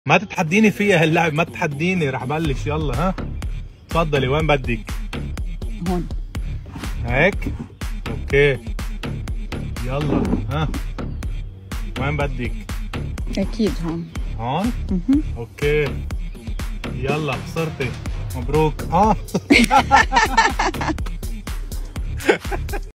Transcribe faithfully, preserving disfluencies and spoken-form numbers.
ما تتحديني فيها هاللعب، ما تتحديني. رح بلش. يلا ها تفضلي. وين بدك؟ هون. هيك؟ اوكي يلا ها وين بدك؟ اكيد هون. هون؟ اها اوكي يلا خسرتي. مبروك. اه